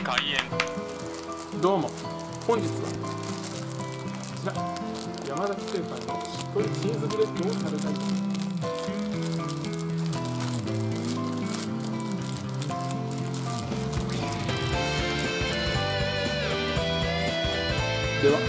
開演。 どうも、本日はこちら山崎製パンのしっとりチーズブレッドを食べたいと思います。では、いただきます。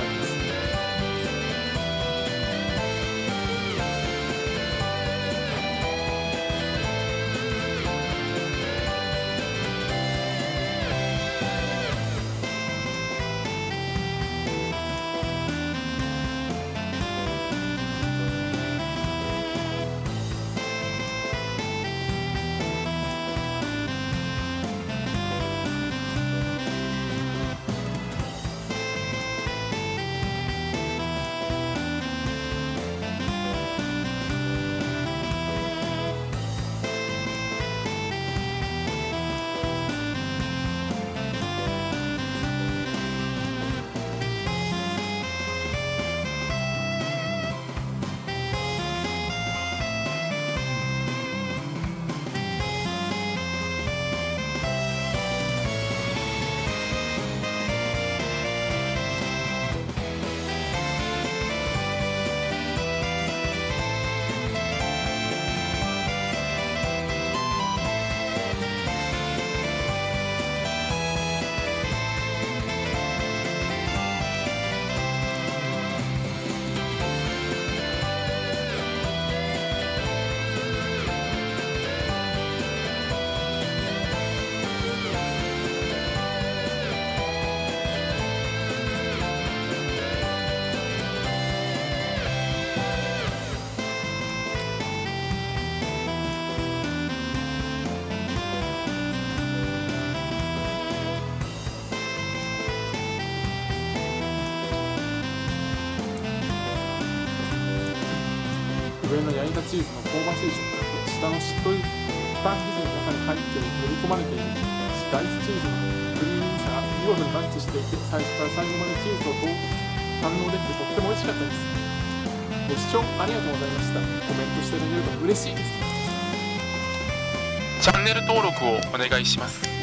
上の焼いたチーズの香ばしい食感と下のしっとりパン生地の中に入って練り込まれているダイスチーズのクリーミーさが見事にマッチしていて、最初から最後までチーズを堪能できてとっても美味しかったです。ご視聴ありがとうございました。コメントしていただけると嬉しいです。 チャンネル登録をお願いします。